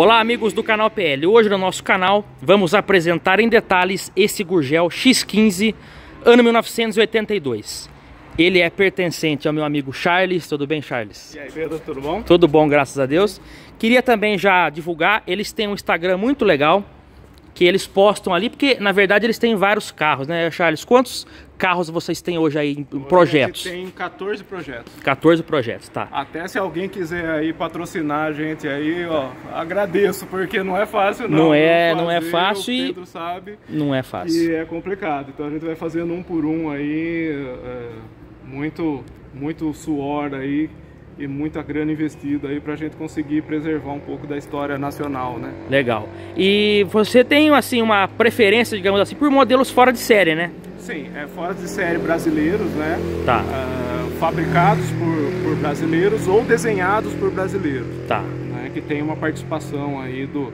Olá amigos do canal PL, hoje no nosso canal vamos apresentar em detalhes esse Gurgel X15 ano 1982. Ele é pertencente ao meu amigo Charles. Tudo bem, Charles? E aí, Pedro, tudo bom? Tudo bom, graças a Deus. Queria também já divulgar, eles têm um Instagram muito legal que eles postam ali, porque na verdade eles têm vários carros, né, Charles? Quantos carros vocês têm hoje aí em projetos? A gente tem 14 projetos. 14 projetos, tá. Até se alguém quiser aí patrocinar a gente aí, ó, agradeço, porque não é fácil não. Não é fácil o Pedro sabe. Não é fácil. E é complicado, então a gente vai fazendo um por um aí, muito suor aí e muita grana investida aí pra gente conseguir preservar um pouco da história nacional, né? Legal. E você tem, assim, uma preferência, digamos assim, por modelos fora de série, né? Sim, fora de série brasileiros, né? Tá. Fabricados por brasileiros ou desenhados por brasileiros. Tá. Né? Que tem uma participação aí do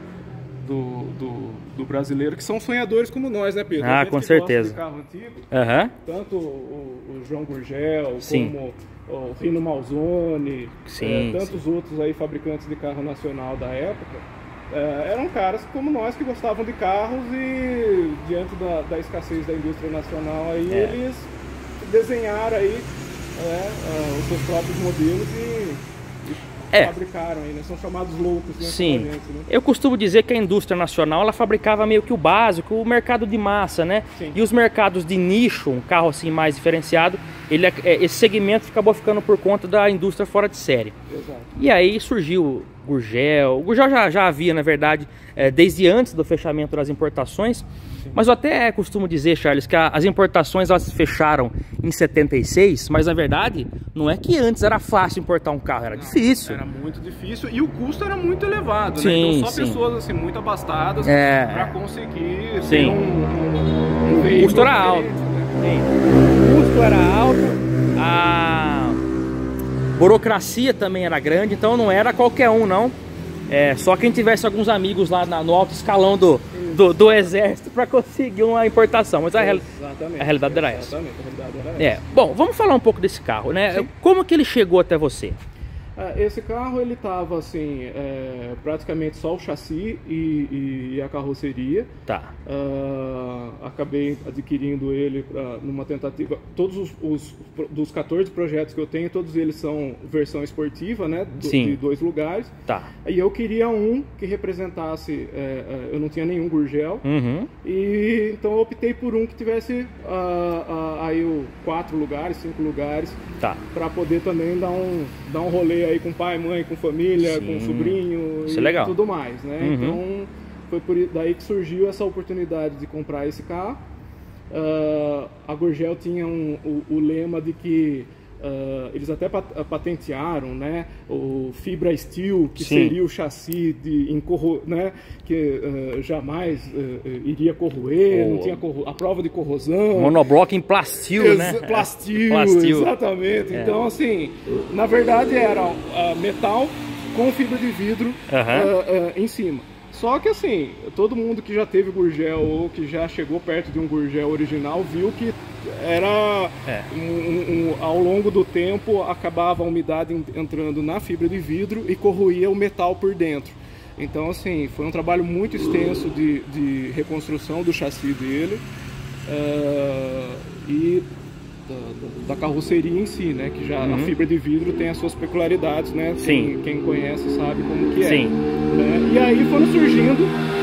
brasileiro, que são sonhadores como nós, né, Pedro? Ah, com certeza. De carro antigo, Uhum. tanto o João Gurgel, Sim, como o Rino Malzone, sim, tantos outros aí fabricantes de carro nacional da época, eram caras como nós que gostavam de carros e diante da escassez da indústria nacional aí, eles desenharam aí os seus próprios modelos e fabricaram aí, né? São chamados loucos, né? Sim. Gente, né? Eu costumo dizer que a indústria nacional ela fabricava meio que o básico, o mercado de massa, né? Sim. E os mercados de nicho, um carro assim mais diferenciado, esse segmento acabou ficando por conta da indústria fora de série. Exato. E aí surgiu o Gurgel. O Gurgel já havia, na verdade, desde antes do fechamento das importações. Sim. Mas eu até costumo dizer, Charles, que as importações elas fecharam em 76, mas na verdade não é que antes era fácil importar um carro, era difícil. Era muito difícil e o custo era muito elevado, Sim, né? Então só sim. pessoas assim, muito abastadas para conseguir ter Sim. um O custo era alto. né? O custo era alto, a burocracia também era grande, então não era qualquer um, não. Só quem tivesse alguns amigos lá no alto escalão do exército para conseguir uma importação, mas a realidade era essa. Exatamente, a realidade era essa. Bom, vamos falar um pouco desse carro, né? Sim. Como que ele chegou até você? Esse carro ele tava assim, praticamente só o chassi e a carroceria. Tá. Acabei adquirindo ele numa tentativa. Todos dos 14 projetos que eu tenho, todos eles são versão esportiva, né? De 2 lugares. Tá. E eu queria um que representasse. Eu não tinha nenhum Gurgel. Uhum. E então eu optei por um que tivesse aí 4 lugares, 5 lugares. Tá. Para poder também dar um rolê aí com pai, mãe, com família, com sobrinho e legal. tudo mais, né? Uhum. Então foi por daí que surgiu essa oportunidade de comprar esse carro. A Gurgel tinha o lema de que eles até patentearam, né, o Fibra Steel, que seria o chassi né, que jamais iria corroer, não tinha a prova de corrosão. Monobloco em plastil, né? Plastil, exatamente. Então, assim, na verdade era metal com fibra de vidro em cima. Só que assim, todo mundo que já teve Gurgel ou que já chegou perto de um Gurgel original viu que era ao longo do tempo acabava a umidade entrando na fibra de vidro e corroía o metal por dentro. Então assim, foi um trabalho muito extenso de reconstrução do chassi dele e da carroceria em si, né? Que já a fibra de vidro tem as suas peculiaridades, né? Sim. Quem conhece sabe como que é. Sim. Né? E aí foram surgindo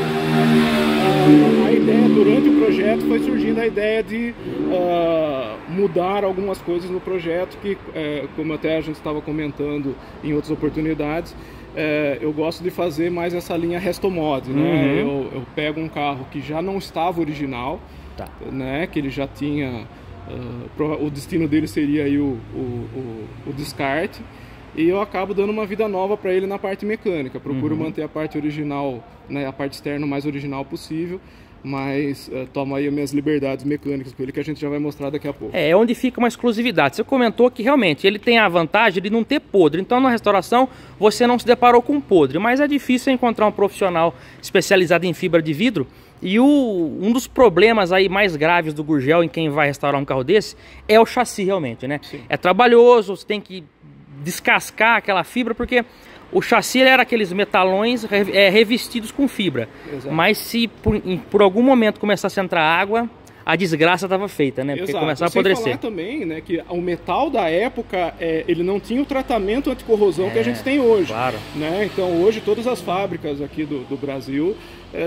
a ideia, durante o projeto foi surgindo a ideia de mudar algumas coisas no projeto que, como até a gente estava comentando em outras oportunidades, eu gosto de fazer mais essa linha restomod, né? Eu pego um carro que já não estava original, né? Que ele já tinha o destino dele seria aí o descarte, e eu acabo dando uma vida nova para ele na parte mecânica. Procuro manter a parte original, né, a parte externa o mais original possível, mas tomo aí as minhas liberdades mecânicas com ele, que a gente já vai mostrar daqui a pouco. É onde fica uma exclusividade. Você comentou que realmente ele tem a vantagem de não ter podre, então na restauração você não se deparou com podre, mas é difícil encontrar um profissional especializado em fibra de vidro. E um dos problemas aí mais graves do Gurgel em quem vai restaurar um carro desse é o chassi realmente, né? Sim. É trabalhoso, você tem que descascar aquela fibra, porque O chassi era aqueles metalões revestidos com fibra. Exato. Mas se por algum momento começasse a entrar água, a desgraça estava feita, né? Porque começava a apodrecer. Sem falar também, né, que o metal da época, ele não tinha o tratamento anticorrosão que a gente tem hoje. Claro. Né? Então hoje todas as fábricas aqui do Brasil,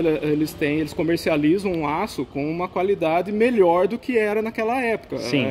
eles comercializam um aço com uma qualidade melhor do que era naquela época. Sim.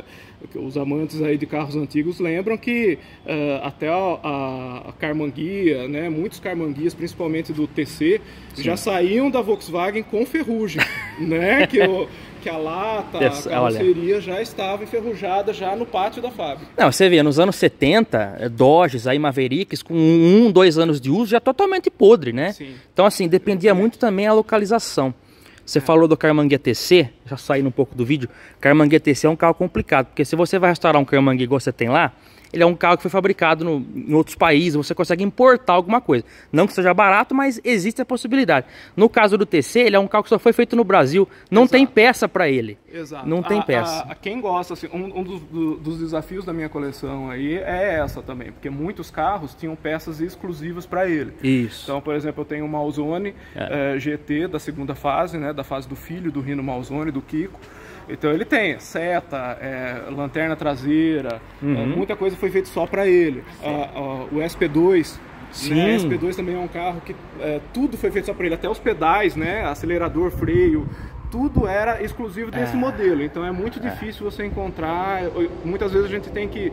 Os amantes aí de carros antigos lembram que até a Carmanguia, né, muitos Carmanguias, principalmente do TC, sim, já saíam da Volkswagen com ferrugem, né, que a lata, a carroceria já estava enferrujada já no pátio da fábrica. Não, você vê, nos anos 70, Dodges, aí Mavericks, com 2 anos de uso, já totalmente podre, né? Sim. Então, assim, dependia muito também a localização. Você falou do Carmanguia TC, já saindo um pouco do vídeo. Carmanguia TC é um carro complicado, porque se você vai restaurar um Carmanguia igual você tem lá, ele é um carro que foi fabricado em outros países, você consegue importar alguma coisa. Não que seja barato, mas existe a possibilidade. No caso do TC, ele é um carro que só foi feito no Brasil, não tem peça para ele. Exato. Não tem peça. Quem gosta, assim, um dos desafios da minha coleção aí é essa também, porque muitos carros tinham peças exclusivas para ele. Isso. Então, por exemplo, eu tenho um Malzone GT da segunda fase, né, da fase do filho do Rino Malzone, do Kiko. Então ele tem seta, lanterna traseira, muita coisa foi feita só para ele. O SP2, né? O SP2 também é um carro que tudo foi feito só para ele, até os pedais, né? Acelerador, freio, tudo era exclusivo desse modelo. Então é muito difícil você encontrar, muitas vezes a gente tem que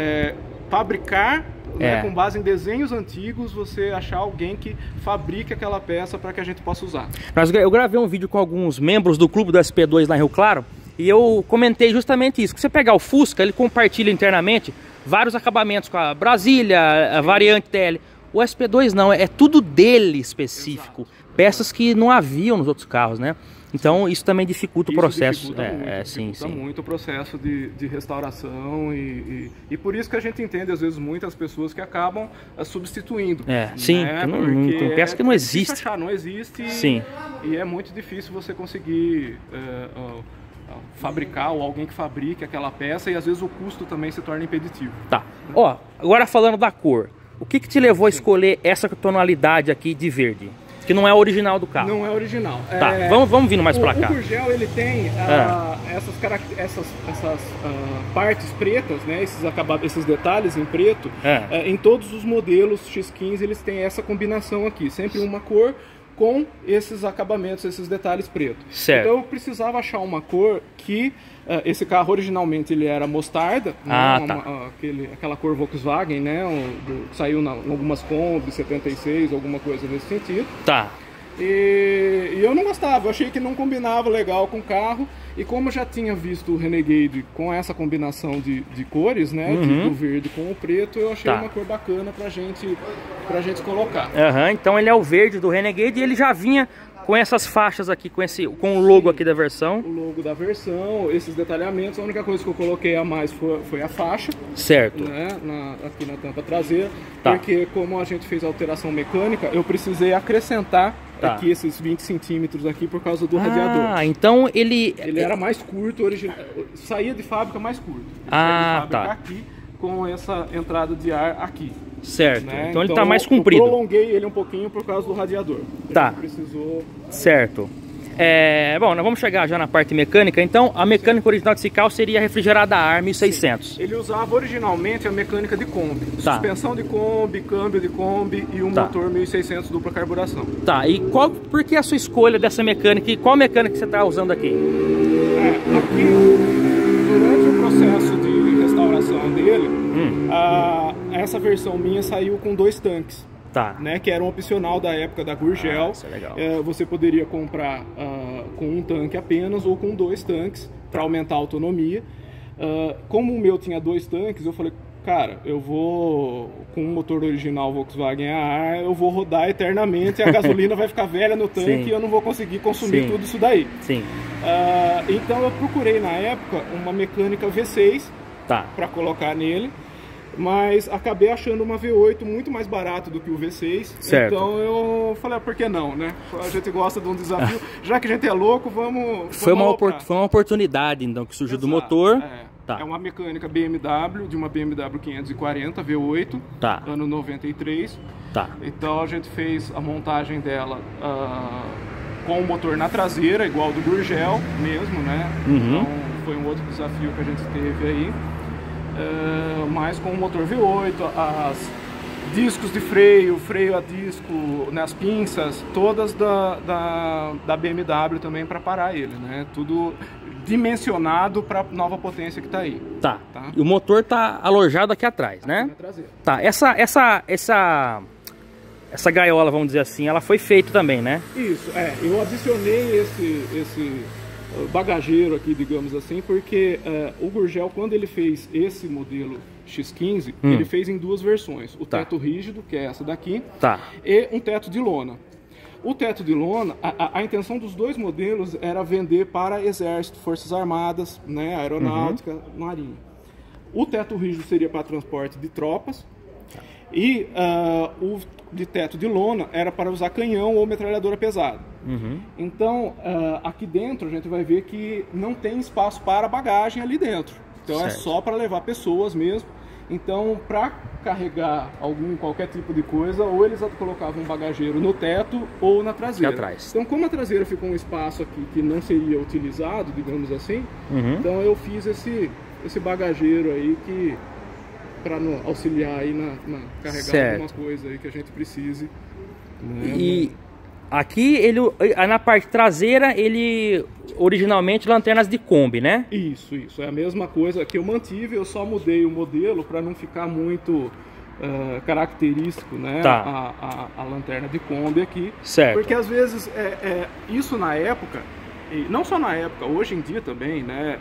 fabricar, né, com base em desenhos antigos, você achar alguém que fabrique aquela peça para que a gente possa usar. Eu gravei um vídeo com alguns membros do clube do SP2 lá em Rio Claro, e eu comentei justamente isso, que você pegar o Fusca, ele compartilha internamente vários acabamentos com a Brasília, a variante TL. O SP2 não, é tudo dele específico. Exato. Peças que não haviam nos outros carros, né? Então isso também dificulta o processo. Dificulta muito o processo de restauração e por isso que a gente entende às vezes muitas pessoas que acabam substituindo. Sim, né? Tem peça que não existe. Achar, não existe. Sim. E é muito difícil você conseguir fabricar ou alguém que fabrique aquela peça e às vezes o custo também se torna impeditivo. Tá. Ó, agora falando da cor, o que te levou a escolher essa tonalidade aqui de verde? Que não é original do carro. Não é original. Tá, vamos vindo mais pra cá. O Gurgel, ele tem essas partes pretas, né? Esses detalhes em preto. Em todos os modelos X15 eles têm essa combinação aqui. Sempre uma cor com esses acabamentos, esses detalhes pretos. Certo. Então eu precisava achar uma cor que... esse carro originalmente ele era mostarda, aquela cor Volkswagen, né? Saiu em algumas Kombi 76, alguma coisa nesse sentido. Tá. E eu não gostava, eu achei que não combinava legal com o carro. E como eu já tinha visto o Renegade com essa combinação de cores, né? Do verde com o preto, eu achei uma cor bacana pra gente colocar. Então ele é o verde do Renegade e ele já vinha com essas faixas aqui, com o logo aqui da versão. O logo da versão, esses detalhamentos, a única coisa que eu coloquei a mais foi a faixa. Certo. Né, aqui na tampa traseira, porque como a gente fez a alteração mecânica, eu precisei acrescentar aqui esses 20 centímetros aqui por causa do radiador. Então ele era mais curto, saía de fábrica mais curto. Saía de fábrica aqui, com essa entrada de ar aqui. Certo, né? então ele tá mais comprido. Eu prolonguei ele um pouquinho por causa do radiador. Tá. Precisou... Certo. Bom, nós vamos chegar já na parte mecânica. Então, a mecânica original desse carro seria refrigerada a ar 1600. Sim. Ele usava originalmente a mecânica de Kombi. Suspensão de Kombi, câmbio de Kombi e um motor 1600 dupla carburação. Tá, e por que a sua escolha dessa mecânica? E qual mecânica que você está usando aqui? Aqui, durante o processo de restauração dele, essa versão minha saiu com 2 tanques. Né, que era um opcional da época da Gurgel. Isso é legal. Você poderia comprar com um tanque apenas ou com 2 tanques para aumentar a autonomia. Como o meu tinha 2 tanques, eu falei, cara, eu vou com um motor original Volkswagen a ar, eu vou rodar eternamente, a gasolina vai ficar velha no tanque e eu não vou conseguir consumir tudo isso daí. Então eu procurei na época uma mecânica V6 para colocar nele. Mas acabei achando uma V8 muito mais barato do que o V6. Certo. Então eu falei, por que não, né? A gente gosta de um desafio. Já que a gente é louco, vamos foi uma oportunidade, então, que surgiu do motor. Tá. É uma mecânica BMW, de uma BMW 540 V8, Tá. ano 93. Tá. Então a gente fez a montagem dela com o motor na traseira, igual do Gurgel mesmo, né? Então foi um outro desafio que a gente teve aí. Mas com o motor V8, as discos de freio a disco, né, as pinças, todas da BMW também para parar ele, né? Tudo dimensionado para a nova potência que está aí. Tá. E o motor tá alojado aqui atrás, né? Na traseira. Tá. Essa gaiola, vamos dizer assim, ela foi feita também, né? Isso, eu adicionei esse bagageiro aqui, digamos assim, porque o Gurgel, quando ele fez esse modelo X15, ele fez em duas versões. O teto rígido, que é essa daqui, e um teto de lona. O teto de lona, a intenção dos dois modelos era vender para Exército, Forças Armadas, né, Aeronáutica, Marinha. O teto rígido seria para transporte de tropas e o de teto de lona era para usar canhão ou metralhadora pesada. Então, aqui dentro a gente vai ver que não tem espaço para bagagem ali dentro. Então é só para levar pessoas mesmo. Então, para carregar qualquer tipo de coisa, ou eles colocavam um bagageiro no teto ou na traseira. Atrás. Então, como a traseira ficou um espaço aqui que não seria utilizado, digamos assim, então eu fiz esse bagageiro aí para auxiliar aí na carregar algumas coisas aí que a gente precise. Né? E aqui na parte traseira ele originalmente lanternas de Kombi, né? Isso, é a mesma coisa que eu mantive, eu só mudei o modelo para não ficar muito característico, né? A lanterna de Kombi aqui. Certo. Porque às vezes isso na época, e não só na época, hoje em dia também, né?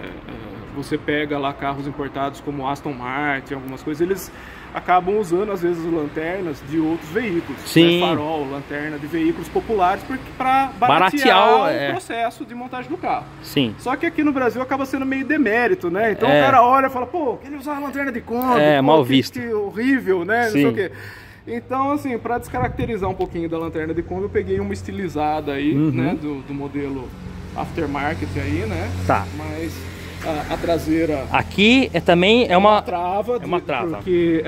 Você pega lá carros importados como Aston Martin, algumas coisas, eles acabam usando às vezes lanternas de outros veículos. Sim. Né? Farol, lanterna de veículos populares, para baratear o processo de montagem do carro. Sim. Só que aqui no Brasil acaba sendo meio demérito, né? Então o cara olha e fala, pô, queria usar a lanterna de Kombi, mal visto. Que horrível, né? Sim. Não sei o quê. Então, assim, para descaracterizar um pouquinho da lanterna de Kombi, eu peguei uma estilizada aí, né? Do modelo aftermarket aí, né? Tá. Mas a traseira... Aqui também é uma trava. Porque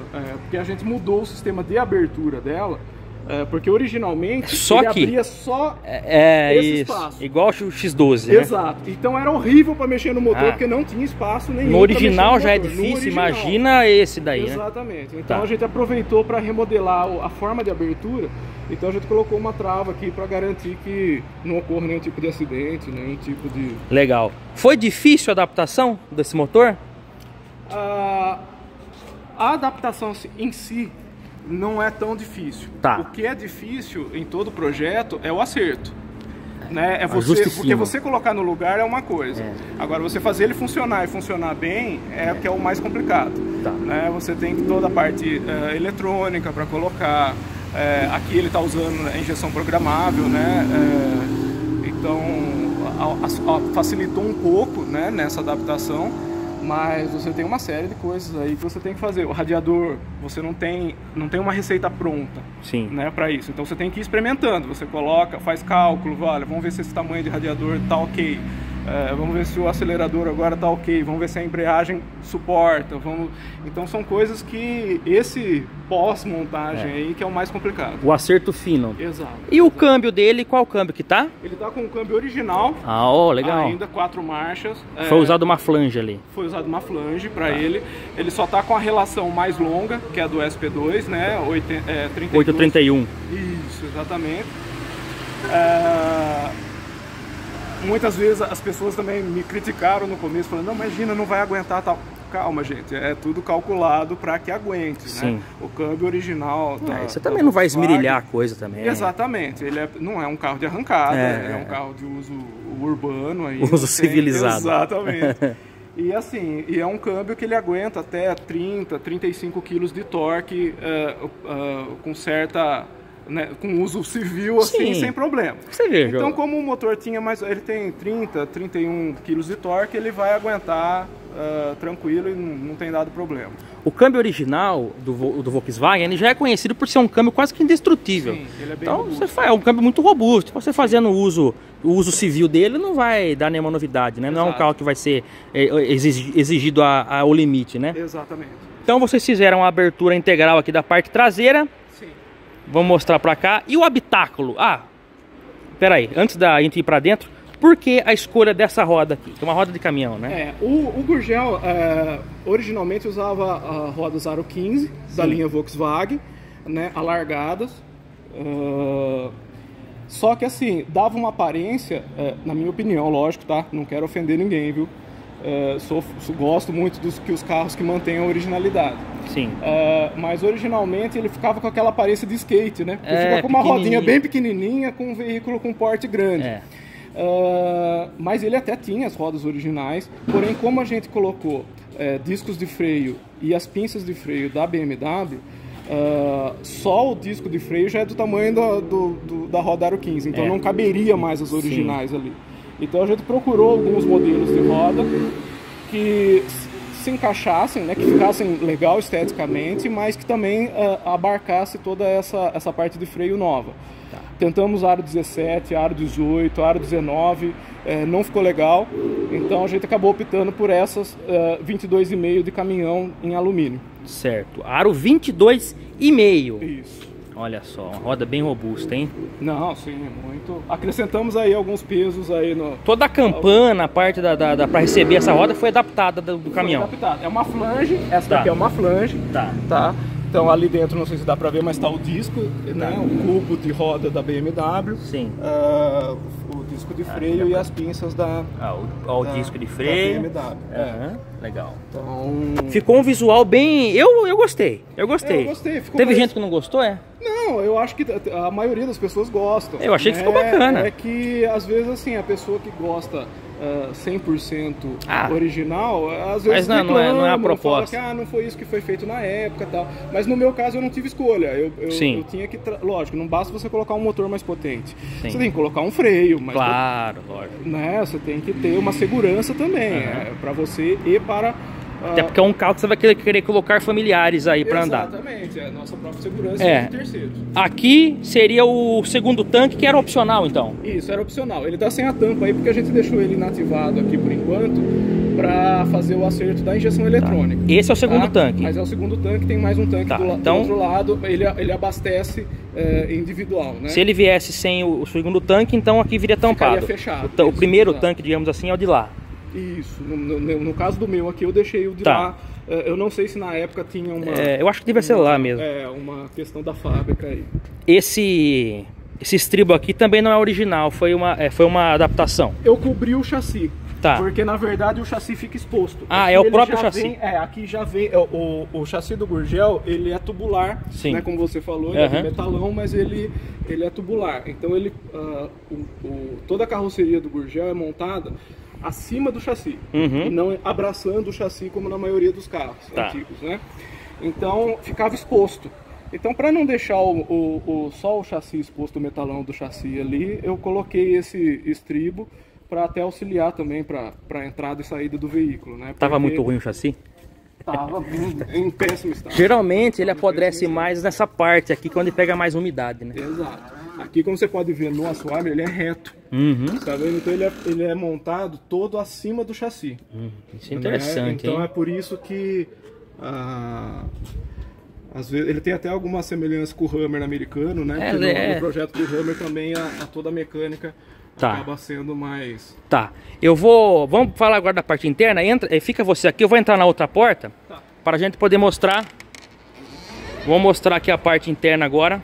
a gente mudou o sistema de abertura dela. Porque originalmente ele abria só esse espaço. Igual o X12, né? Exato. Então era horrível para mexer no motor, porque não tinha espaço nenhum. No original já é difícil, imagina esse daí, Exatamente. Então a gente aproveitou para remodelar a forma de abertura. Então a gente colocou uma trava aqui para garantir que não ocorra nenhum tipo de acidente, nenhum tipo de... Legal. Foi difícil a adaptação desse motor? A adaptação em si não é tão difícil. O que é difícil em todo projeto é o acerto. Né? Porque você colocar no lugar é uma coisa. Agora, você fazer ele funcionar e funcionar bem é o que é o mais complicado. Né? Você tem toda a parte eletrônica para colocar. Aqui ele está usando a injeção programável, né? Então facilitou um pouco, né, nessa adaptação. Mas você tem uma série de coisas aí que você tem que fazer. O radiador, você não tem uma receita pronta, né, para isso. Então você tem que ir experimentando. Você coloca, faz cálculo, vamos ver se esse tamanho de radiador está ok. Vamos ver se o acelerador agora está ok. Vamos ver se a embreagem suporta. Então são coisas que esse pós-montagem aí que é o mais complicado. O acerto fino. Exato. E o câmbio dele, qual câmbio que tá? Ele tá com o câmbio original. Legal. Ainda 4 marchas. Foi usado uma flange ali. Foi usado uma flange para ele. Ele só tá com a relação mais longa, que é a do SP2, né? 831. Isso, exatamente. Muitas vezes as pessoas também me criticaram no começo, falando, não, imagina, não vai aguentar tal. Calma, gente, é tudo calculado para que aguente, né? O câmbio original... Você também não vai esmerilhar a coisa também. Exatamente, ele não é um carro de arrancada, é um carro de uso urbano. Aí, uso civilizado. Exatamente. E assim, é um câmbio que ele aguenta até 30, 35 quilos de torque com certa né, com uso civil, assim, Sim. sem problema. Você vê, então, como o motor tinha mais, ele tem 30, 31 kg de torque, ele vai aguentar tranquilo e não tem dado problema. O câmbio original do Volkswagen, ele já é conhecido por ser um câmbio quase que indestrutível. Sim, ele é bem então robusto. é um câmbio muito robusto. Você fazendo o uso civil dele não vai dar nenhuma novidade, né? Não é um carro que vai ser exigido ao limite, né? Exatamente. Então vocês fizeram a abertura integral aqui da parte traseira. Sim. Vamos mostrar pra cá. E o habitáculo? Peraí, antes da gente ir pra dentro, por que a escolha dessa roda aqui? Que é uma roda de caminhão, né? O Gurgel originalmente usava rodas Aro 15 da linha Volkswagen, né, alargadas. Só que assim, dava uma aparência, na minha opinião, lógico, tá? Não quero ofender ninguém, viu? Gosto muito dos carros que mantêm a originalidade. Sim. Mas originalmente ele ficava com aquela aparência de skate, né? Porque fica com uma rodinha bem pequenininha com um veículo com porte grande. Mas ele até tinha as rodas originais, porém como a gente colocou discos de freio e as pinças de freio da BMW, só o disco de freio já é do tamanho da roda Aro 15, então não caberia mais as originais ali. Então a gente procurou alguns modelos de roda que se encaixassem, né, que ficassem legal esteticamente, mas que também abarcasse toda essa parte de freio nova. Tentamos Aro 17, Aro 18, Aro 19, não ficou legal, então a gente acabou optando por essas 22,5 de caminhão em alumínio. Certo, Aro 22,5. Isso. Olha só, uma roda bem robusta, hein? Não, sim, muito. Acrescentamos aí alguns pesos aí no... Toda a campana, a parte para receber essa roda foi adaptada do caminhão. Foi adaptada. É uma flange, essa daqui é uma flange, tá? Então ali dentro, não sei se dá pra ver, mas tá o disco, né? O cubo de roda da BMW. Sim. O disco de freio e as pinças o disco de freio. Da BMW. Legal. Então... Ficou um visual bem... Eu gostei. Eu gostei. Teve gente que não gostou, Não, eu acho que a maioria das pessoas gostam. Eu achei que ficou bacana. É que, às vezes, assim, a pessoa que gosta 100% original, às vezes mas não é a proposta. Fala que não foi isso que foi feito na época e tal. Mas no meu caso eu não tive escolha. Eu tinha que... Lógico, não basta você colocar um motor mais potente. Sim. Você tem que colocar um freio. Mas lógico. Né, você tem que ter uma segurança também. Para você e para... Até porque é um carro que você vai querer colocar familiares aí para andar. Exatamente, é a nossa própria segurança e terceiros. Aqui seria o segundo tanque, que era opcional, então? Isso, era opcional. Ele tá sem a tampa aí porque a gente deixou ele inativado aqui por enquanto para fazer o acerto da injeção eletrônica. Esse é o segundo tanque? Mas é o segundo tanque, tem mais um tanque do outro lado, ele abastece individual, né? Se ele viesse sem o segundo tanque, então aqui viria tampado. Ficaria fechado. O primeiro tanque, digamos assim, é o de lá. Isso, no caso do meu aqui eu deixei o de lá. Eu não sei se na época tinha uma... eu acho que devia ser lá mesmo. Uma questão da fábrica aí. Esse estribo aqui também não é original, foi uma adaptação. Eu cobri o chassi. Tá. Porque na verdade o chassi fica exposto. Ah, é o próprio chassi. Aqui já vem. O chassi do Gurgel, ele é tubular, né? Como você falou, ele é de metalão, mas ele é tubular. Então toda a carroceria do Gurgel é montada acima do chassi e não abraçando o chassi como na maioria dos carros antigos, né? Então ficava exposto. Então, para não deixar só o chassi exposto, o metalão do chassi ali, eu coloquei esse estribo para até auxiliar também para a entrada e saída do veículo, né? Tava muito ruim o chassi? Tava em péssimo estado. Geralmente ele apodrece mais nessa parte aqui, quando ele pega mais umidade, né? Exato. Aqui, como você pode ver no assoalho, ele é reto. Tá vendo? Então ele é montado todo acima do chassi. Isso é interessante, Então hein? é por isso que às vezes ele tem até alguma semelhança com o Hummer americano, né? Porque no projeto do Hummer também toda a mecânica acaba sendo mais... Vamos falar agora da parte interna. Fica você aqui, eu vou entrar na outra porta para a gente poder mostrar. Vou mostrar aqui a parte interna agora.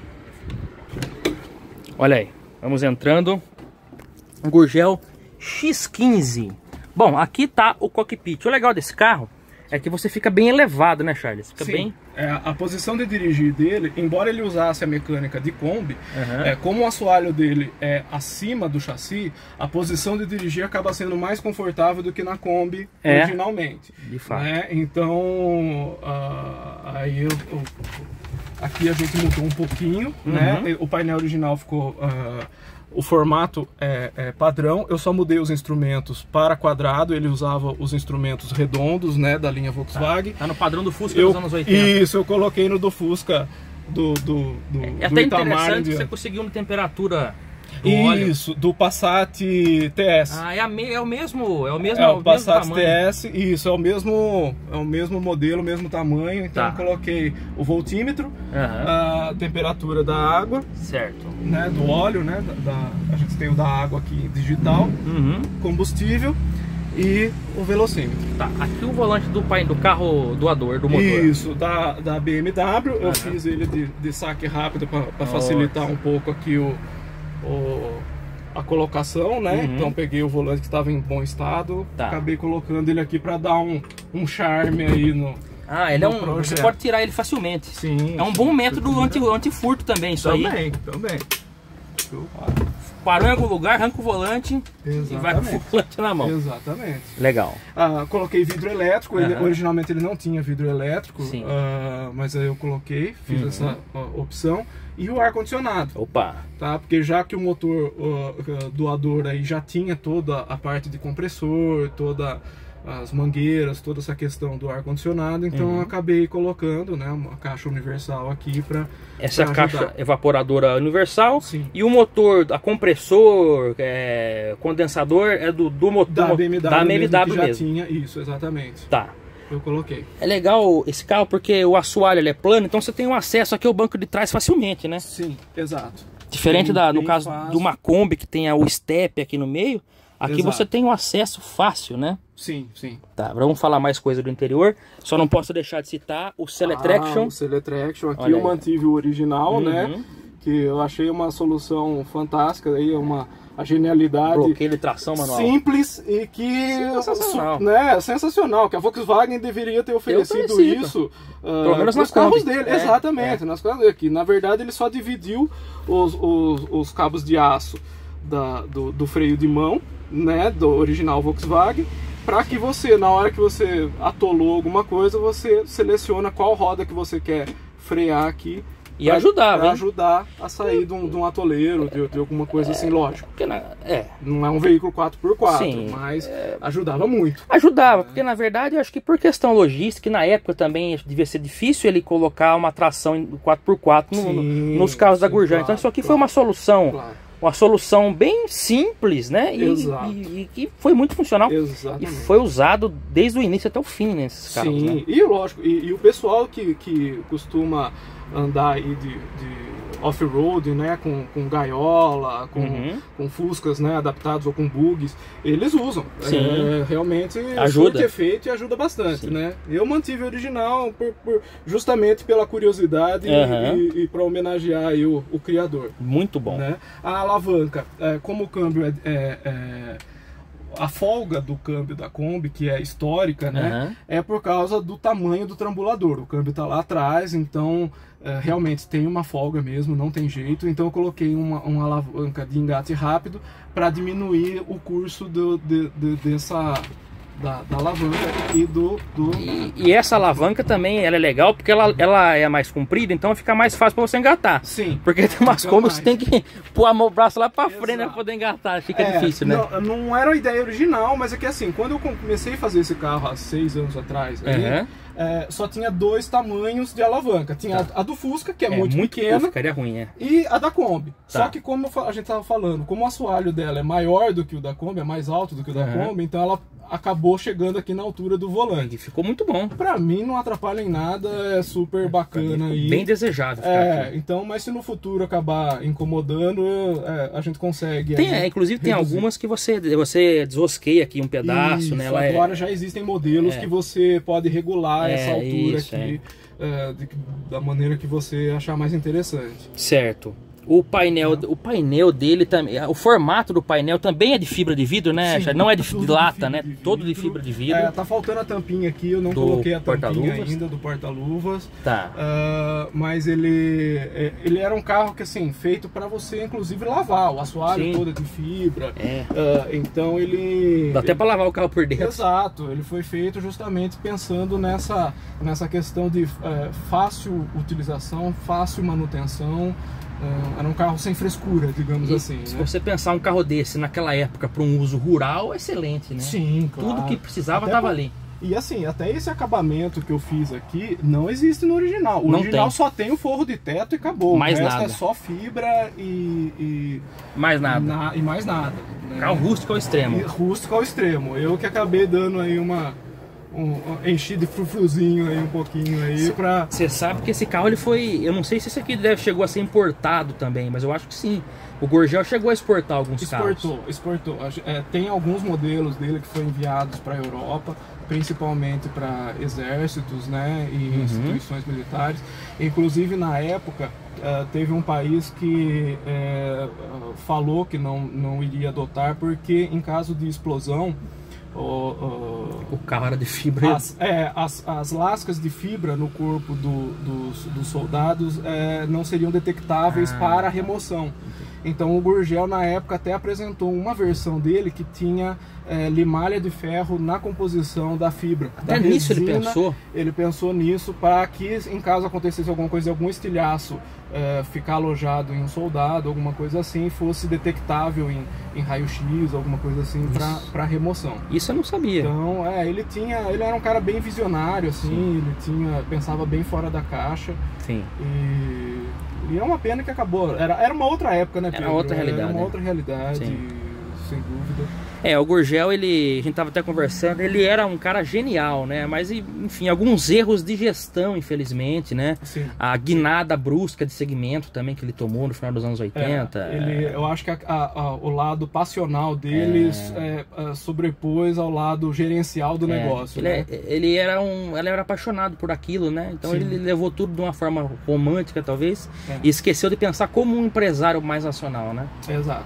Olha aí, vamos entrando. Um Gurgel X15. Bom, aqui tá o cockpit. O legal desse carro é que você fica bem elevado, né, Charles? Fica bem... a posição de dirigir dele, embora ele usasse a mecânica de Kombi, como o assoalho dele é acima do chassi, a posição de dirigir acaba sendo mais confortável do que na Kombi originalmente. De fato. Então, aí Aqui a gente mudou um pouquinho, né? O painel original ficou... o formato é padrão, eu só mudei os instrumentos para quadrado, ele usava os instrumentos redondos, né, da linha Volkswagen. Tá no padrão do Fusca dos anos 80. Isso, eu coloquei no do Fusca do até Itamar. Interessante que você conseguiu uma temperatura do óleo. Isso, do Passat TS. Ah, é o mesmo Passat tamanho. TS, isso, é o mesmo modelo, o mesmo tamanho. Então eu coloquei o voltímetro, a temperatura da água, certo, né, do óleo, né, a gente tem o da água aqui digital, combustível e o velocímetro. Tá, aqui o volante do carro doador, do motor. Isso, da BMW, eu fiz ele de saque rápido para facilitar um pouco aqui a colocação, né? Então peguei o volante que estava em bom estado, acabei colocando ele aqui para dar um charme aí no... ele você pode tirar ele facilmente. Sim. É um bom método anti-furto também, isso aí. Também. Parou em algum lugar, arranca o volante e vai com o volante na mão. Exatamente. Legal. Coloquei vidro elétrico, originalmente ele não tinha vidro elétrico, mas aí eu coloquei, fiz essa opção. E o ar-condicionado. Opa! Tá? Porque já que o motor doador aí já tinha toda a parte de compressor, toda as mangueiras, toda essa questão do ar-condicionado, então eu acabei colocando, né, uma caixa universal aqui para essa caixa evaporadora universal. Sim. E o motor, a compressor, condensador é do motor da BMW, mesmo. Já tinha isso, exatamente. Tá. Eu coloquei. É legal esse carro porque o assoalho ele é plano, então você tem um acesso aqui ao banco de trás facilmente, né? Sim, exato. Diferente no caso de uma Kombi que tem o step aqui no meio, aqui você tem um acesso fácil, né? Sim, sim. Tá, vamos falar mais coisa do interior. Só não posso deixar de citar o Seletraction. O Seletraction, aqui eu mantive o original, né? Que eu achei uma solução fantástica, aí a genialidade. Bloqueio de tração manual. Simples e que... Sensacional. Né, sensacional, que a Volkswagen deveria ter oferecido isso pelo menos nos carros dele. É, exatamente, nas carros dele. Que, na verdade, ele só dividiu os cabos de aço do freio de mão, né, do original Volkswagen, para que você, na hora que você atolou alguma coisa, você seleciona qual roda que você quer frear aqui. E ajudar a sair de um atoleiro, de alguma coisa assim, lógico. Porque não é um veículo 4x4, sim, mas ajudava muito. Ajudava, porque na verdade eu acho que por questão logística, na época também devia ser difícil ele colocar uma tração 4x4 nos carros da Gurjão. Então isso aqui foi uma solução. Uma solução bem simples, né? E que foi muito funcional. Exatamente. E foi usado desde o início até o fim nesses carros. Sim, né? E lógico, e o pessoal que costuma andar aí de off-road, né? Com gaiola, com fuscas, né, adaptados ou com bugs, eles usam. Realmente ajuda. Surte efeito e ajuda bastante, né? Eu mantive o original justamente pela curiosidade e para homenagear aí o criador. Muito bom. Né? A alavanca, como o câmbio a folga do câmbio da Kombi, que é histórica, né, é por causa do tamanho do trambulador. O câmbio está lá atrás, então realmente tem uma folga mesmo, não tem jeito. Então eu coloquei uma alavanca de engate rápido para diminuir o curso da alavanca e E essa alavanca também ela é legal porque ela é mais comprida, então fica mais fácil para você engatar. Sim. Porque tem umas Kombi que você tem que pôr o braço lá para frente para poder engatar, fica difícil, né? Não era a ideia original, mas é que assim, quando eu comecei a fazer esse carro há 6 anos atrás, só tinha 2 tamanhos de alavanca. Tinha a do Fusca, que é muito pequena, ficaria ruim, e a da Kombi. Só que como a gente estava falando, como o assoalho dela é maior do que o da Kombi, é mais alto do que o da Kombi, então ela acabou chegando aqui na altura do volante. Ficou muito bom. Pra mim não atrapalha em nada, é super bacana aí. Bem desejável. Então, mas se no futuro acabar incomodando, a gente consegue. Inclusive tem algumas que você desrosqueia aqui um pedaço, isso, né? Agora já existem modelos que você pode regular essa altura aqui da maneira que você achar mais interessante. Certo. O painel dele também, o formato do painel também é de fibra de vidro, né? Sim, não é de lata, né? Todo de fibra de vidro. Tá faltando a tampinha aqui, eu não coloquei a tampinha ainda do porta-luvas. Tá. Mas ele era um carro que assim, feito para você inclusive lavar, o assoalho todo é de fibra. Então ele... Dá até para lavar o carro por dentro. Exato, ele foi feito justamente pensando nessa questão de fácil utilização, fácil manutenção. Era um carro sem frescura, digamos assim. Se você pensar um carro desse naquela época para um uso rural, excelente, né? Sim, claro. Tudo que precisava estava ali. E assim, até esse acabamento que eu fiz aqui não existe no original. O original só tem o forro de teto e acabou. Mais o resto nada. É só fibra e mais nada. E mais nada. Né? Carro rústico ao extremo. Rústico ao extremo. Eu que acabei dando aí enchi de frufruzinho aí um pouquinho aí pra... Você sabe que esse carro ele foi... Eu não sei se esse aqui chegou a ser importado também, mas eu acho que sim. O Gurgel chegou a exportar alguns carros. Exportou. Tem alguns modelos dele que foram enviados para a Europa, principalmente para exércitos, né, e instituições militares. Inclusive na época teve um país que falou que não iria adotar porque em caso de explosão o carro era de fibra. As lascas de fibra no corpo dos soldados não seriam detectáveis para remoção. Então o Gurgel na época até apresentou uma versão dele que tinha limalha de ferro na composição da fibra. Até nisso ele pensou? Ele pensou nisso para que em caso acontecesse alguma coisa, algum estilhaço ficar alojado em um soldado, alguma coisa assim, fosse detectável em raio-x, alguma coisa assim, para remoção. Isso eu não sabia. Então, ele era um cara bem visionário, assim, ele pensava bem fora da caixa. Sim. E é uma pena que acabou. Era uma outra época, né, Pedro? Era outra realidade. Era uma outra realidade, Sim. Sem dúvida. O Gurgel, a gente tava até conversando, ele era um cara genial, né? Mas, enfim, alguns erros de gestão, infelizmente, né? Sim. A guinada brusca de segmento também que ele tomou no final dos anos 80. Eu acho que o lado passional deles sobrepôs ao lado gerencial do negócio. Ele era apaixonado por aquilo, né? Então Sim. ele levou tudo de uma forma romântica, talvez, e esqueceu de pensar como um empresário mais racional, né? Exato.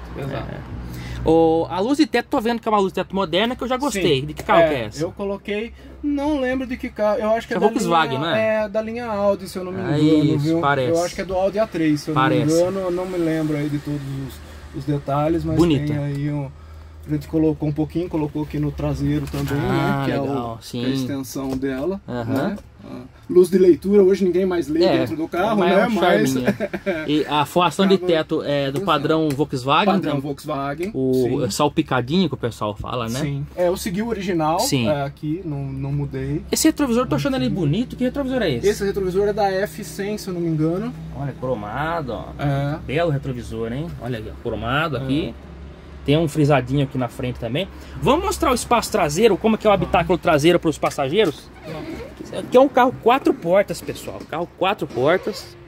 A luz de teto, tô vendo que é uma luz de teto moderna que eu já gostei. Sim. De que carro que é essa? Eu coloquei, não lembro de que carro, eu acho que é da Volkswagen, linha, não é? É da linha Audi, se eu não me engano, viu? Parece. Eu acho que é do Audi A3, se eu não me engano, eu não me lembro aí de todos os detalhes, mas bonita. Tem aí a gente colocou um pouquinho, colocou aqui no traseiro também, né? Que legal. Que é a extensão dela, né? Luz de leitura, hoje ninguém mais lê dentro do carro, né? Mas... E a forração de teto é do padrão Volkswagen? Padrão Volkswagen. O salpicadinho que o pessoal fala, né? Sim. Eu segui o original aqui, não mudei. Esse retrovisor, tô achando ele bonito. Que retrovisor é esse? Esse retrovisor é da F100, se eu não me engano. Olha, cromado, ó. Belo retrovisor, hein? Olha aqui, cromado aqui. Tem um frisadinho aqui na frente também. Vamos mostrar o espaço traseiro, como que é o habitáculo traseiro para os passageiros? Aqui é um carro 4 portas, pessoal. Carro 4 portas.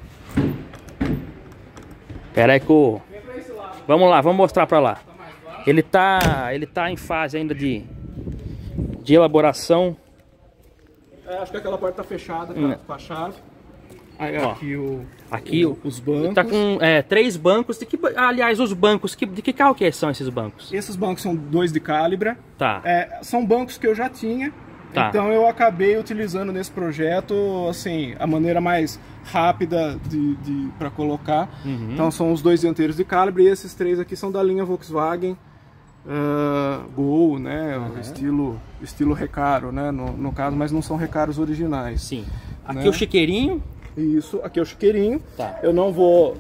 Pera aí que o... Vamos lá, vamos mostrar para lá. Ele tá em fase ainda de elaboração. Acho que aquela porta tá fechada com a chave. Aí, aqui os bancos. Tá com 3 bancos. Aliás, os bancos, de que carro que são esses bancos? Esses bancos são 2 de Calibra. Tá. São bancos que eu já tinha. Tá. Então eu acabei utilizando nesse projeto assim, a maneira mais rápida para colocar. Então são os 2 dianteiros de Calibra e esses 3 aqui são da linha Volkswagen Gol, né? Estilo Recaro, né? No caso, mas não são Recaros originais. Sim. Aqui o chiqueirinho. Isso, aqui é o chiqueirinho. Tá. Eu não vou...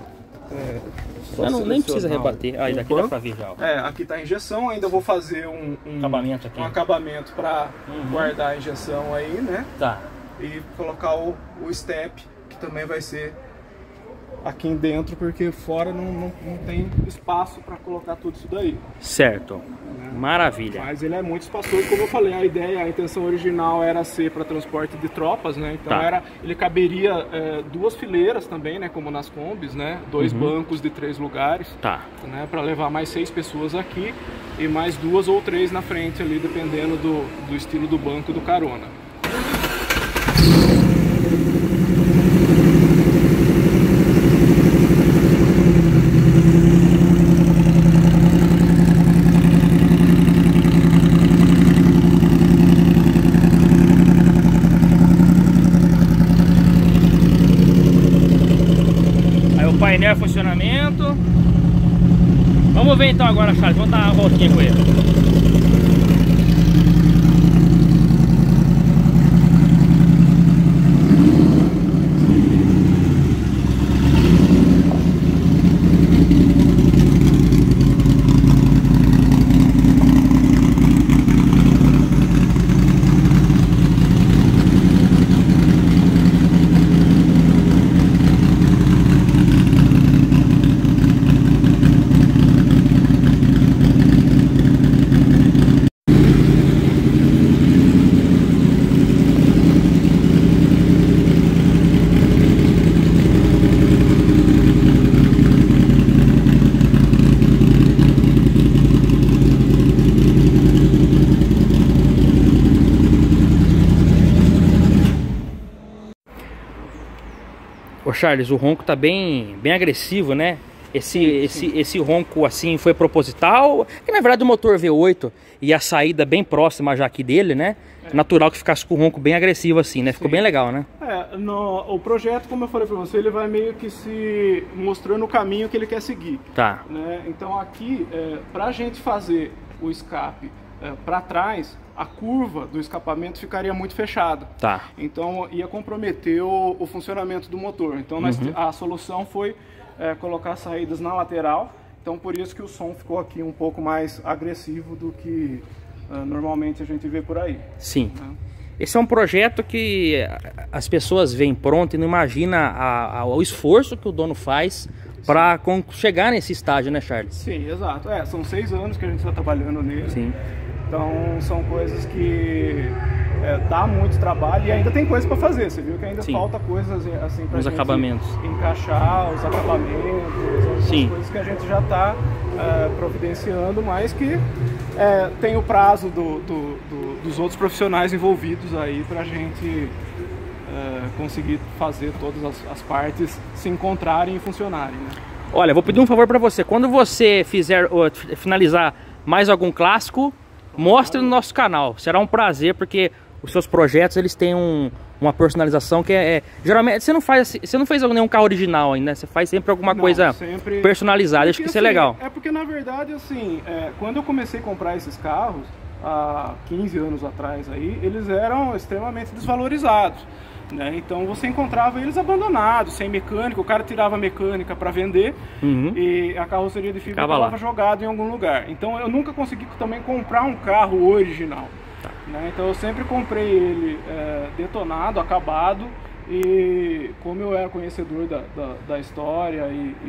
nem precisa rebater. Aí daqui dá pra ver já. Aqui tá a injeção, ainda vou fazer um acabamento aqui. Um acabamento para guardar a injeção aí, né? Tá. E colocar o step, que também vai ser aqui dentro, porque fora não tem espaço para colocar tudo isso daí. Certo. Maravilha. Mas ele é muito espaçoso, como eu falei, a intenção original era ser para transporte de tropas, né? Então ele caberia 2 fileiras também, né? Como nas combis, né? 2 bancos de 3 lugares, né? Para levar mais 6 pessoas aqui e mais 2 ou 3 na frente ali, dependendo do estilo do banco e do carona. funcionamento. Vamos ver então agora, Charles. Vamos dar uma voltinha com ele. Ô Charles, o ronco tá bem agressivo, né? Esse ronco assim foi proposital, que na verdade o motor V8 e a saída bem próxima já aqui dele, né? Natural que ficasse com o ronco bem agressivo assim, né? Ficou bem legal, né? O projeto, como eu falei para você, ele vai meio que se mostrando o caminho que ele quer seguir. Tá. Né? Então aqui, pra gente fazer o escape para trás, a curva do escapamento ficaria muito fechada. Tá. Então ia comprometer o funcionamento do motor. Então a solução foi colocar saídas na lateral. Então por isso que o som ficou aqui um pouco mais agressivo do que normalmente a gente vê por aí. Sim. Esse é um projeto que as pessoas veem pronto e não imaginam o esforço que o dono faz para chegar nesse estágio, né, Charles? Sim, exato. São 6 anos que a gente está trabalhando nele. Sim. Então são coisas que dá muito trabalho e ainda tem coisa para fazer. Você viu que ainda falta coisas assim para os acabamentos, encaixar os acabamentos, Sim. coisas que a gente já está providenciando, mas que tem o prazo dos outros profissionais envolvidos aí para a gente conseguir fazer todas as partes se encontrarem e funcionarem, né? Olha, vou pedir um favor para você. Quando você finalizar mais algum clássico, mostre no nosso canal. Será um prazer, porque os seus projetos eles têm uma personalização que geralmente você não fez nenhum carro original ainda, né? Você faz sempre alguma coisa personalizada. Acho que isso é legal. Porque na verdade assim, quando eu comecei a comprar esses carros há 15 anos atrás aí, eles eram extremamente desvalorizados, né? Então você encontrava eles abandonados, sem mecânica, o cara tirava a mecânica para vender e a carroceria de fibra estava jogada em algum lugar. Então eu nunca consegui também comprar um carro original, né? Então eu sempre comprei ele detonado, acabado, e como eu era conhecedor da história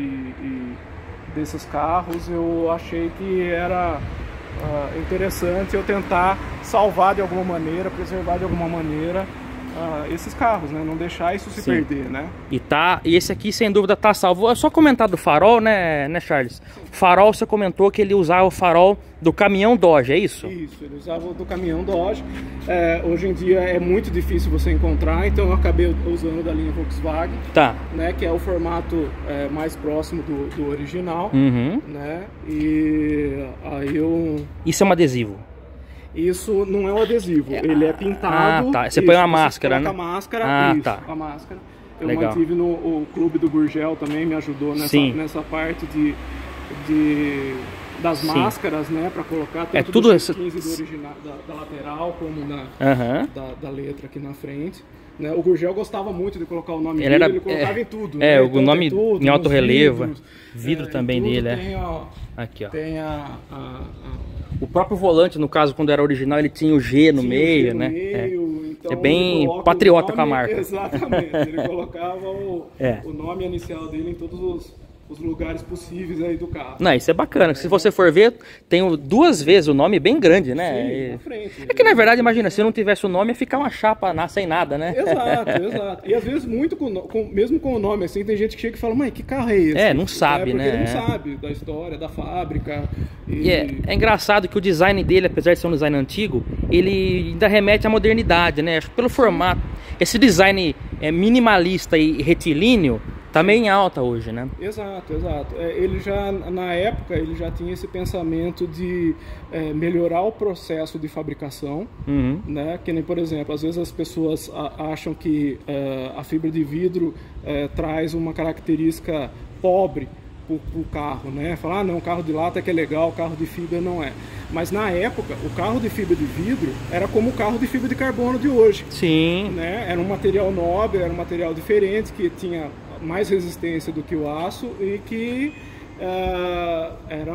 e desses carros, eu achei que era interessante eu tentar salvar de alguma maneira, preservar de alguma maneira esses carros, né? Não deixar isso se perder, né? E esse aqui sem dúvida tá salvo. É só comentar do farol, né Charles? O farol, você comentou que ele usava o farol do caminhão Dodge, é isso? Isso, ele usava o do caminhão Dodge. Hoje em dia é muito difícil você encontrar, então eu acabei usando da linha Volkswagen, né? Que é o formato mais próximo do original, né? E aí Isso é um adesivo? Isso não é um adesivo, ele é pintado. Você põe uma máscara, né? A máscara, a máscara. Eu mantive o clube do Gurgel também, me ajudou nessa parte das máscaras, né? Para colocar tanto tudo do 15 do original, da lateral, como da letra aqui na frente. Né? O Gurgel gostava muito de colocar o nome dele, ele colocava em tudo. Né? O nome tudo, em alto relevo, vidro também dele. Aqui, ó. Tem o próprio volante, no caso, quando era original, ele tinha o G no meio, né? Então é bem patriota com a marca. Exatamente, ele colocava o nome inicial dele em todos os lugares possíveis aí do carro. Não, isso é bacana. Se você for ver, tem 2 vezes o nome bem grande, né? Sim, na frente. É que na verdade, imagina, se não tivesse o nome, ia ficar uma chapa sem nada, né? Exato. E às vezes, mesmo com o nome assim, tem gente que chega e fala, mãe, que carro é esse? Não sabe, porque né? ele não sabe da história, da fábrica. E é engraçado que o design dele, apesar de ser um design antigo, ele ainda remete à modernidade, né? Acho que pelo formato, esse design minimalista e retilíneo, Tá meio em alta hoje, né? Exato, exato. Ele já, na época, ele já tinha esse pensamento de melhorar o processo de fabricação, né? Que nem, por exemplo, às vezes as pessoas acham que a fibra de vidro traz uma característica pobre pro carro, né? Falar, não, carro de lata que é legal, carro de fibra não é. Mas na época, o carro de fibra de vidro era como o carro de fibra de carbono de hoje. Sim. Né? Era um material nobre, era um material diferente, que tinha mais resistência do que o aço e que era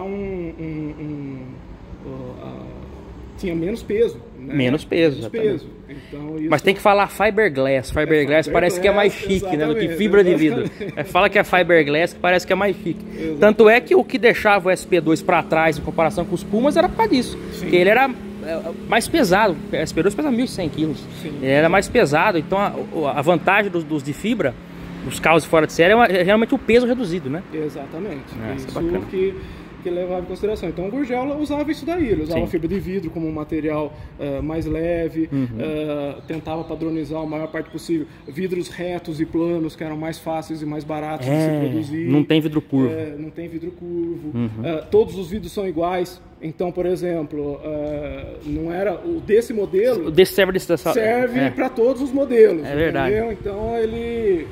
tinha menos peso. Né? Menos peso. Então, isso... Mas tem que falar fiberglass. Fiberglass parece que é mais chique, né, do que fibra de vidro. Fala que é fiberglass, que parece que é mais chique. Exatamente. Tanto é que o que deixava o SP2 para trás em comparação com os Pumas era por causa disso. Porque ele era mais pesado. O SP2 pesa 1.100 kg. Ele era mais pesado. Então a vantagem dos de fibra, os carros fora de série, é realmente o peso reduzido, né? Exatamente. Isso que levava em consideração. Então o Gurgel usava isso daí, ele usava fibra de vidro como um material mais leve, tentava padronizar a maior parte possível, vidros retos e planos que eram mais fáceis e mais baratos de se produzir. Não tem vidro curvo. Não tem vidro curvo. Todos os vidros são iguais. Então, por exemplo, não era o desse modelo. O desse serve para todos os modelos. É verdade. Entendeu? Então ele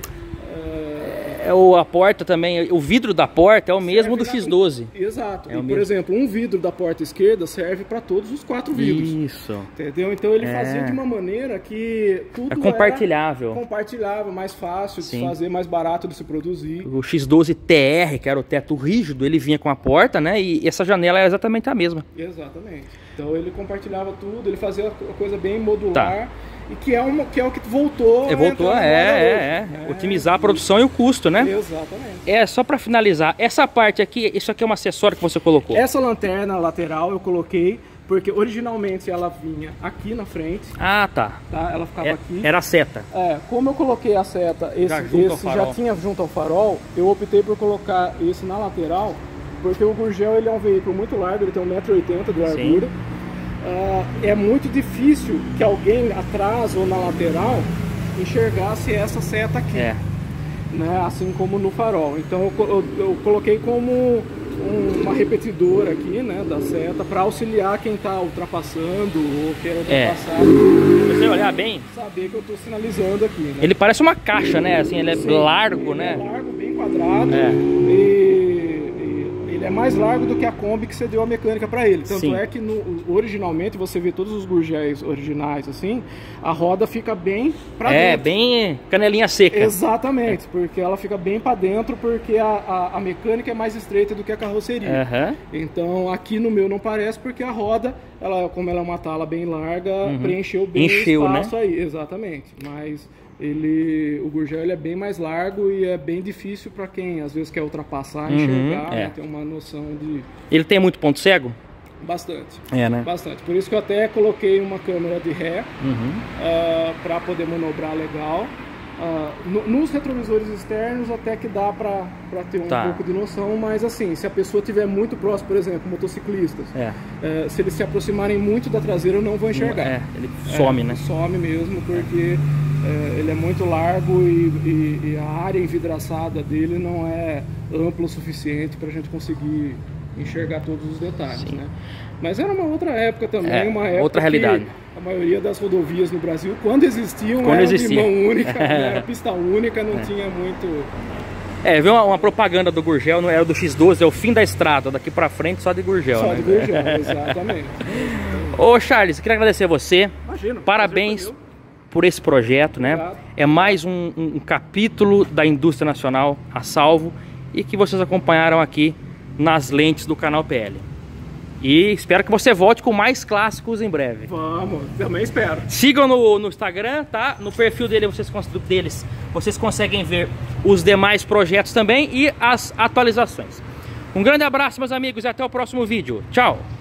a porta também, o vidro da porta é o mesmo do X12. Exato. Por exemplo, um vidro da porta esquerda serve para todos os 4 vidros. Isso. Entendeu? Então ele fazia de uma maneira que tudo compartilhável. Compartilhável, mais fácil de se fazer, mais barato de se produzir. O X12 TR, que era o teto rígido, ele vinha com a porta, né? E essa janela é exatamente a mesma. Exatamente. Então ele compartilhava tudo, ele fazia uma coisa bem modular. E que é o que voltou otimizar a produção e o custo, né? Exatamente. Só para finalizar, essa parte aqui, isso aqui é um acessório que você colocou? Essa lanterna lateral eu coloquei porque originalmente ela vinha aqui na frente. Ah, tá. Ela ficava aqui. Era a seta. Como eu coloquei a seta, esse já tinha junto ao farol, eu optei por colocar esse na lateral, porque o Gurgel ele é um veículo muito largo, ele tem 1,80 m de largura. É muito difícil que alguém atrás ou na lateral enxergasse essa seta aqui, né? Assim como no farol. Então eu coloquei como uma repetidora aqui, né, da seta, para auxiliar quem está ultrapassando ou quer ultrapassar. Se você olhar bem, saber que eu estou sinalizando aqui, né? Ele parece uma caixa, né? Assim, ele é largo, né? É largo, bem quadrado. Ele é mais largo do que a Kombi que você deu a mecânica para ele. Tanto é que originalmente você vê todos os Gurgéis originais assim, a roda fica bem para dentro. Bem canelinha seca. Exatamente, porque ela fica bem para dentro porque a mecânica é mais estreita do que a carroceria. Então aqui no meu não parece porque a roda, como ela é uma tala bem larga, preencheu bem o espaço, né? Aí. Exatamente, mas o Gurgel ele é bem mais largo e é bem difícil para quem às vezes quer ultrapassar, enxergar, né? Ter uma noção de... Ele tem muito ponto cego? Bastante. Né? Bastante. Por isso que eu até coloquei uma câmera de ré para poder manobrar legal. Nos retrovisores externos até que dá para ter um pouco de noção, mas assim, se a pessoa estiver muito próximo, por exemplo, motociclistas, se eles se aproximarem muito da traseira eu não vou enxergar. Ele some, né? Some mesmo, porque ele é muito largo e a área envidraçada dele não é ampla o suficiente para a gente conseguir enxergar todos os detalhes, né? Mas era uma outra época também, uma época outra realidade. A maioria das rodovias no Brasil, quando existiam, era de mão única, era pista única, não tinha muito... Viu uma propaganda do Gurgel, não era do X12, é o fim da estrada, daqui pra frente só de Gurgel. Só de Gurgel, exatamente. Ô Charles, queria agradecer a você. Imagina, parabéns por esse projeto, né? É mais um capítulo da indústria nacional a salvo e que vocês acompanharam aqui nas lentes do canal PL. E espero que você volte com mais clássicos em breve. Vamos, também espero. Sigam no Instagram, tá? No perfil deles vocês conseguem ver os demais projetos também e as atualizações. Um grande abraço, meus amigos, e até o próximo vídeo. Tchau!